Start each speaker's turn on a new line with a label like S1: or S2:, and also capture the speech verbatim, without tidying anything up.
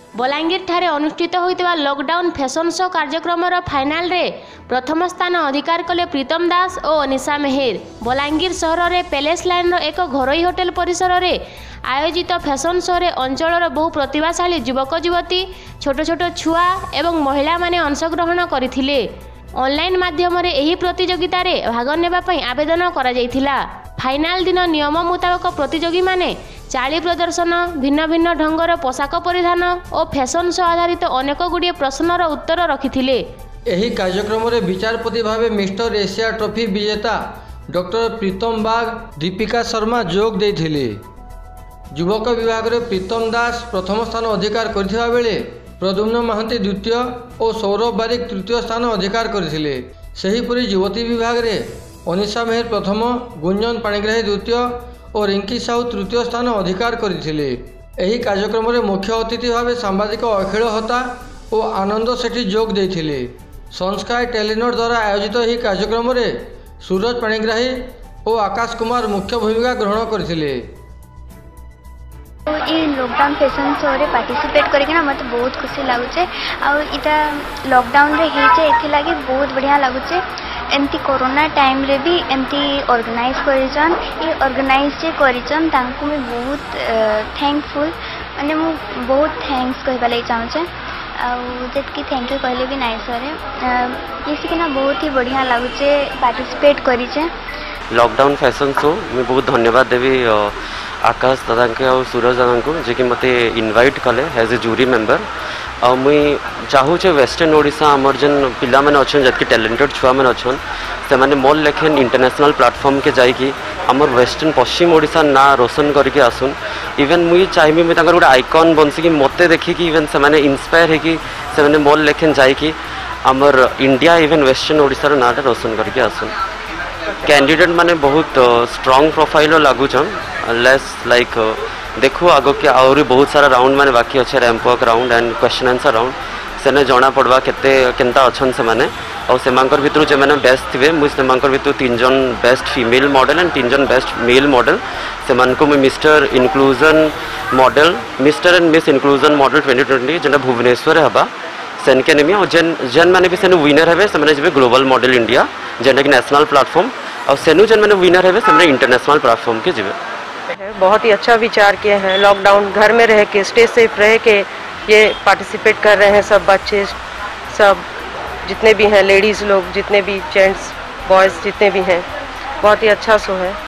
S1: बलांगीर ठारे अनुष्ठित होइतिबा लॉकडाउन फैशन शो कार्यक्रम फाइनाल रे प्रथम स्थान अधिकार कले प्रीतम दास और अनिशा मेहर। बलांगीर सहर में पैलेस लाइन एक घरोई होटेल परिसर में आयोजित फैशन शो रे अंचलर बहु प्रतिभाशाली युवक युवती छोट छोट छुआ एवं महिला माने अंशग्रहण करथिले। ऑनलाइन माध्यम रे एही प्रतियोगिता रे भाग नेबा पई आवेदन करा जायथिला। फाइनाल दिन नियम मुताबक प्रतियोगी माने चाली प्रदर्शन, भिन्न भिन्न ढंगर पोशाक परिधान और फैशन शो आधारित अनेक गुड़िए प्रश्नर उत्तर रखिथिले।
S2: एही कार्यक्रम रे विचारपति भावे मिस्टर एशिया ट्रॉफी विजेता डॉक्टर प्रीतम बाग, दीपिका शर्मा जोग देथिले। युवक विभाग रे प्रीतम दास प्रथम स्थान अधिकार करथिबा बेले प्रद्युम्न महांती द्वितीय और सौरभ बारिक तृतीय स्थान अधिकार करथिले। सेहीपरि युवती विभाग रे अनिशा मेहर प्रथम, गुंजन पाणिग्राही द्वितीय और रिंकी साहू तृतीय स्थान अधिकार करथिले। एही कार्यक्रम रे मुख्य अतिथि भावे सांबादिक अखिल होता और आनंद सेठी जोग देथिले। संस्कार टेलीनोर द्वारा आयोजित एही कार्यक्रम रे सूरज पाणिग्राही और आकाश कुमार मुख्य भूमिका ग्रहण करथिले।
S3: ये लॉकडाउन फैशन शो रे पार्टिसिपेट करके मत बहुत खुशी लगुचे। और इटा लॉकडाउन रे हेचे एथि लागी बहुत बढ़िया लगुचे। एमती कोरोना टाइम रे भी एमती ऑर्गेनाइज करिचन। ये ऑर्गेनाइज जे करिचन तांको मैं बहुत थैंकफुल माने मु बहुत थैंक्स कहबा लागि चाहूचे। और जेतकी थैंक यू कहले भी नाइ सरे। ये सिकना बहुत ही बढ़िया लगुचे पार्टिसिपेट करिचे।
S4: लॉकडाउन फैशन शो मैं बहुत धन्यवाद देवी आकाश दादा के और सूरज दादा को जे कि मते इनवाइट कले एज ए जूरी मेंबर। और मुई चाहूचे वेस्टर्न ओडिशा आमर जेन पिला मैंने अच्छे जबकि टैलेंटेड छुआ मैंने अच्छन से मैंने मोल लेखेन इंटरनेशनल प्लेटफॉर्म के जाइकी आमर वेस्टर्न पश्चिम ओडिशा ना रोशन करके आसुन। इवेन मुई चाहिए मुई तांकर गोटे आइकन बनसी मते देखिकी इवेन से मैंने इंस्पायर है कि से मैंने मोल लेखेन जाइकी आमर इंडिया इवेन वेस्टर्न ओडिशा ना रोशन करके आसुन। कैंडिडेट माने बहुत स्ट्रॉन्ग प्रोफाइल लगुचन। लेस लाइक देखो आगो के आउरी बहुत सारा राउंड माने बाकी अच्छे ramp walk round and question answer round सेने जना पड़वा केते केनता अच्छन से माने। और सेमांकर भितरु जे माने बेस्ट थिबे मुई सेमांकर भितरु तीन जन बेस्ट फीमेल मॉडल एंड तीन जन बेस्ट मेल मॉडल सेमान को मुई Mister inclusion model Mister and Miss inclusion model twenty twenty जेना भुवनेश्वर हबा सेन के नेमी और जेन जेन माने भी सेनु विनर हेबे से माने जेबे ग्लोबल मॉडल इंडिया जेना कि नेशनल प्लेटफॉर्म और सेनु जेन माने विनर हेबे से माने इंटरनेशनल प्लेटफॉर्म के जेबे।
S5: बहुत ही अच्छा विचार किए हैं। लॉकडाउन घर में रह के स्टे सेफ रह के ये पार्टिसिपेट कर रहे हैं सब बच्चे सब जितने भी हैं लेडीज़ लोग जितने भी जेंट्स बॉयज़ जितने भी हैं। बहुत ही अच्छा शो है।